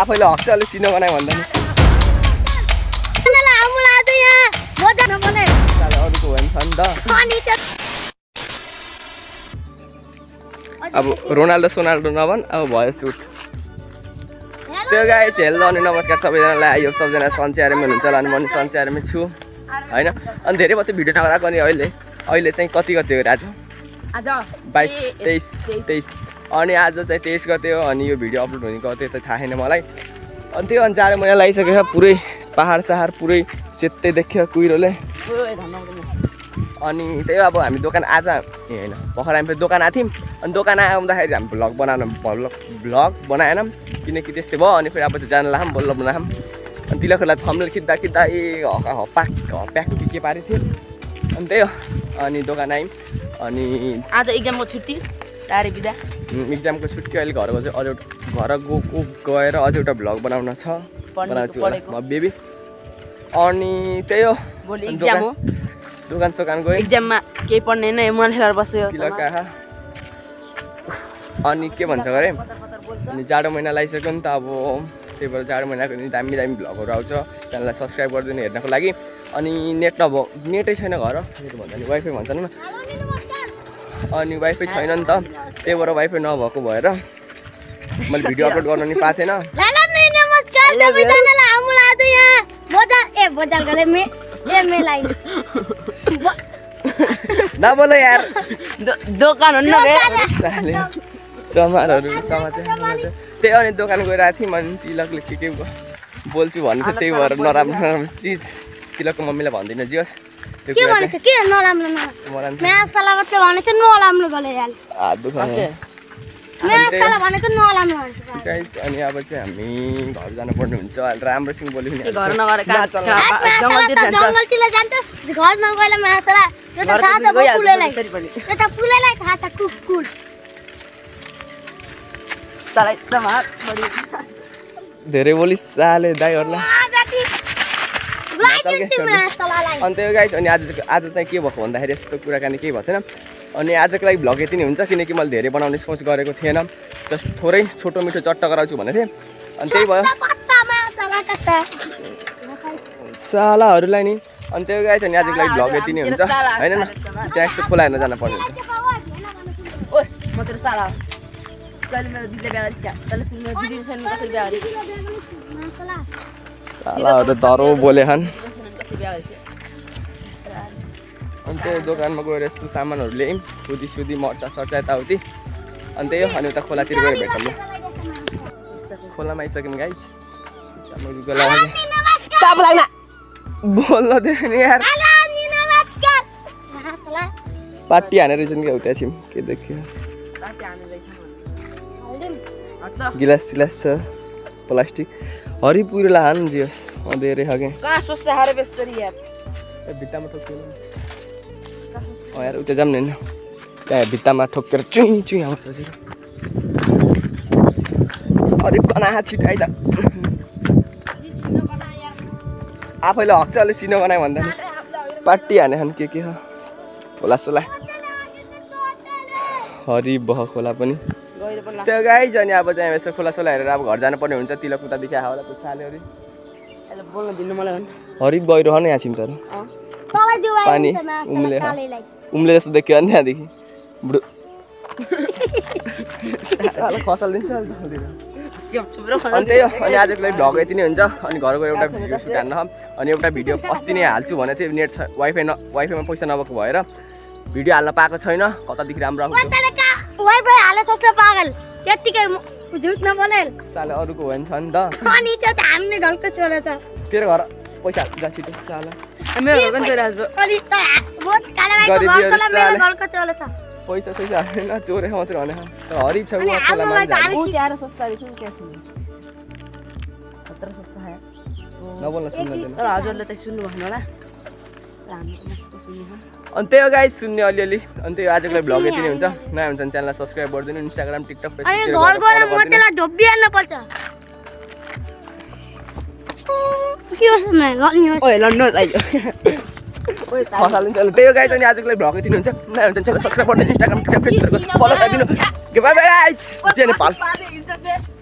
आफैले हक्छ अलि सिनो बनाए भन्दा नि अरूको हो नि छ नि त अब रोनाल्डो सोनाल्डो नभन अब भयो सुट त्यो गाइज हेलो अनि नमस्कार सबैजनालाई यो सबजना सन्चै हुनुहुन्छ होला अनि म सन्चै छु हैन अनि धेरै बच्चा भिडियो नगराएको अनि अहिले चाहिँ कति गते हो आज 22 23 अनि आज चाहिँ 23 गते हो अनि यो भिडियो अपलोड हुने गते त थाहा छैन मलाई अनि त्यो अनि जाडो महिना लागिसकेको छ पुरै पहाड सहार पुरै सेतै देख्यो कुहिरोले अनि त्यही अब हामी दोकान आज हैन भर्खर हामी दोकान आएको थियौँ अनि दोकान आउँदाखेरि हामी भ्लग बनाएन किनकि त्यस्तै भयो अनि फेरि अब चाहिँ जान लाम बल्ल बनाम अनि तिलखोला थम्बनेल खिच्दा ए प्याक के पारेको थियो अनि त्यही हो अनि दोकान आयौँ अनि आज एक्जामको छुट्टी टाढे बिदा एक्जामको छुट्टी अहिले घरको चाहिँ अझ घर गएर अझ एउटा भ्लग बनाउन छ बनाउँछु म बेबी अनि त्यही हो भोलि एक्जाम हो दोकान सोकान गयो एक्जाममा केही पढ्ने नै मन खेलेर बस्यो अनि के भन्छ गरे अनि जाडो महिना लागिसक्यो नि त अब त्यही भएर जाडो महिनाको दिन दामी भ्लगहरू आउँछ च्यानललाई सब्सक्राइब गरिदिनु हेर्नको लागि अनि नेट नेटै छैन घर नेट भन्दा नि वाइफाई भन्छ नि अनि वाइफाई छैन नि त त्यही भएर वाइफाई नभएको भएर मैले भिडियो अपलोड गर्न नि पाएको थिएन नबोल यार दोकान हो नि समारहरू समाचार त्यही अनि दोकान गइरहेको थिएँ मैले तिलकले के बोल्छु भन्नु थियो त्यही भएर नराम्रो चिज तिलकको मम्मीलाई भन्दिनँ जियोस् अनि अब चाहिँ हामी घर जानुपर्ने हुन्छ राम्रोसँग बोल्यो धेरै बोली साले दाइहरूलाई अनि त्यो गाइस अनि आज चाहिँ के भएको भन्दाखेरि यस्तो कुराकानी केही भएको थिएन अनि आजको लागि भ्लग यति नै हुन्छ किनकि मैले धेरै बनाउने सोच गरेको थिएन जस्ट थोरै छोटो मिठो चट्ट गराउँछु भनेको थिएँ अनि त्यही भयो सालाहरूलाई नि अनि त्यो गाइस अनि आजको लागि भ्लग यति नै हुन्छ होइन न त्यहाँ यस्तो खोला हेर्न जान पर्ने हुन्छ सालाहरू धरो बोले खान् अनि त्यही दोकानमा गएर यस्तो सामानहरू ल्यायौँ सुदी मर्चा सर्चा यताउति अनि त्यही हो अनि उता खोलातिर गएर भेटौँ खोलामा आइसक्यौँ गाइस बोल्न दियो नि यार पार्टी हानेर रहेछ नि उता छिम के देखियो गिलास सिलास छ प्लास्टिक हरि पुरोला हान जियोस् धेरै खाके कहाँ सोच्छ हारे बेस्तरी यार भित्तामा ठोक्यो यार उता जाम नि त्यहाँ भित्तामा ठोकेर चुई आउँछ हरि बना छिटाइ त आफैले हक्छ अलि सिनो बनाए भन्दा नि पार्टी हाने खान के हो होला सोला हरि बह खोला पनि त्यो गाइज अनि अब चाहिँ यसो खोला सोला हेरेर अब घर जानुपर्ने हुन्छ तिलक उतादेखि आएर पुच्छाल्यो हरि गइरह न यहाँ छिम तर पानी उम्ले जस्तो देखियो नि त्यहाँदेखि बुढो फसल दिन्छ अनि त्यही हो अनि आजको लागि भ्लग यति नै हुन्छ अनि घर गएर एउटा भिडियो सुट हान्न अनि एउटा भिडियो अस्ति नै हाल्छु भनेको थिएँ नेट वाइफाईमा पैसा नभएको भएर भिडियो हाल्न पाएको छैन कतादेखि राम्रो आउँछ वाइफाई हाले सक्छ पागल त्यतिकै झुट नबोलेल साले अरूको हो नि छ नि त अनि त्यो त हामीले ढल्क चलेछ तेरो घर पैसा जा छिटो साला मेरो घर पनि चलिरहेको अनि त बहुत कालेबाको घरकोलाई मेरो ढल्क चलेछ पैसा हालेन चोरे मात्र भने हरि छ खोलामा यार सस्तारी छु के थियो खतरा सस्ता है नबोल्न सुन्दैन तर हजुरले त सुन्नु भएन होला अनि त्यही हो गाइस सुन्ने अलिअलि अनि त्यही आजको लागि भ्लग यति नै हुन्छ नयाँ हुन्छ भने च्यानललाई सब्स्क्राइब गरिदिनु इन्स्टाग्राम टिकटक फेसबुक अनि घर गएर मोटेलाई ढोबिहाल्न पर्छ के हो म गर्नु ओइ लड्नु आइयो फसालिन्छ त्यही हो गाइस अनि आजको लागि भ्लग यति नै हुन्छ नयाँ हुन्छ च्यानललाई सब्स्क्राइब गरिदिनु इन्स्टाग्राम टिकटक फेसबुक फलो गरिदिनु बाइ बाइ जय नेपाल